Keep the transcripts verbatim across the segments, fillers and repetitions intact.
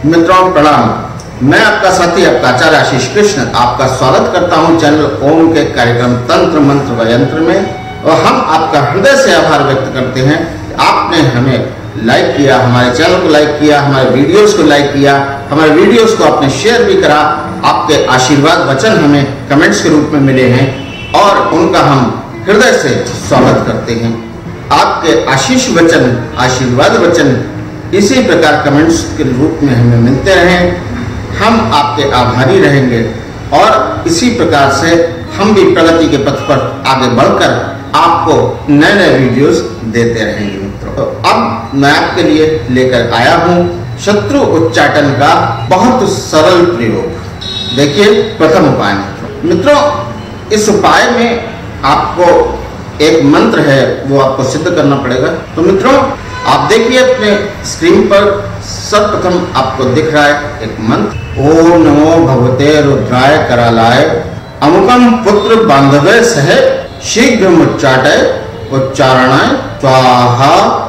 मित्रों प्रणाम। मैं आपका साथी आपका आचार्य आशीष कृष्ण आपका स्वागत करता हूं चैनल ओम के कार्यक्रम तंत्र मंत्र व यंत्र में। और हम आपका हृदय से आभार व्यक्त करते हैं कि आपने हमें लाइक किया, हमारे चैनल को लाइक किया, हमारे वीडियोस को लाइक किया, हमारे वीडियोस को आपने शेयर भी करा। आपके आशीर्वाद वचन हमें कमेंट्स के रूप में मिले हैं और उनका हम हृदय से स्वागत करते हैं। आपके आशीष वचन, आशीर्वाद वचन इसी प्रकार कमेंट्स के रूप में हमें मिलते रहें। हम आपके आभारी रहेंगे और इसी प्रकार से हम भी प्रगति के पथ पर आगे बढ़कर आपको नए नए वीडियोस देते रहेंगे। मित्रों, तो अब मैं आपके लिए लेकर आया हूं शत्रु उच्चाटन का बहुत सरल प्रयोग। देखिए, प्रथम उपाय मित्रों मित्रों इस उपाय में आपको एक मंत्र है वो आपको सिद्ध करना पड़ेगा। तो मित्रों आप देखिए अपने स्क्रीन पर सर्वप्रथम आपको दिख रहा है एक मंत्र। ओम नमो भगवते रुद्राय करालाय अमुकम पुत्र बांधवे सह शीघ्र उच्चाटय उच्चारणाय स्वाहा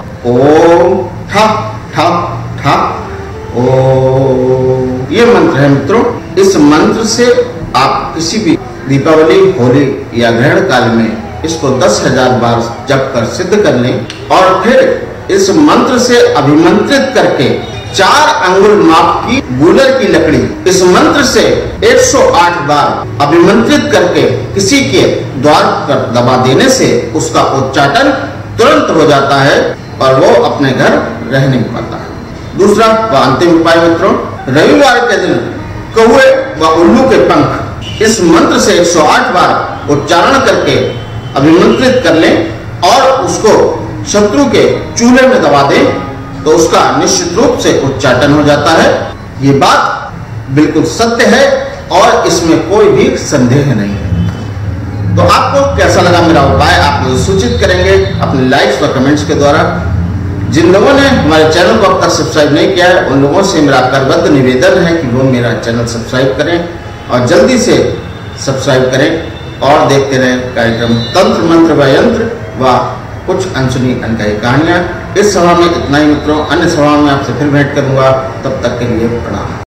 ओम ठक ठक ठक ओम। ये मंत्र है मित्रों। इस मंत्र से आप किसी भी दीपावली, होली या ग्रहण काल में इसको दस हजार बार जप कर सिद्ध कर लें और फिर इस मंत्र से अभिमंत्रित करके चार अंगुल माप की गूलर की लकड़ी इस मंत्र से एक सौ आठ बार अभिमंत्रित करके किसी के द्वार पर दबा देने से उसका उच्चाटन तुरंत हो जाता है और वो अपने घर रह नहीं पाता है। दूसरा व अंतिम उपाय मित्रों, रविवार के दिन कौवे व उल्लू के पंख इस मंत्र से एक सौ आठ बार उच्चारण करके अभिमंत्रित कर लें और उसको शत्रु के चूल्हे में दबा दें तो उसका निश्चित रूप से उच्चाटन हो जाता है। ये बात बिल्कुल सत्य है और इसमें कोई भी संदेह नहीं है। तो आपको कैसा लगा मेरा उपाय आप मुझे सूचित करेंगे अपने लाइक्स व कमेंट्स के द्वारा। जिन लोगों ने हमारे चैनल को अब तक सब्सक्राइब नहीं किया है उन लोगों से मेरा करबद्ध निवेदन है कि वो मेरा चैनल सब्सक्राइब करें और जल्दी से सब्सक्राइब करें और देखते रहें कार्यक्रम तंत्र मंत्र व यंत्र व कुछ अनसुनी अनकही कहानियां। इस सभा में इतना ही मित्रों, अन्य सभा में आपसे फिर भेंट करूंगा। तब तक के लिए प्रणाम।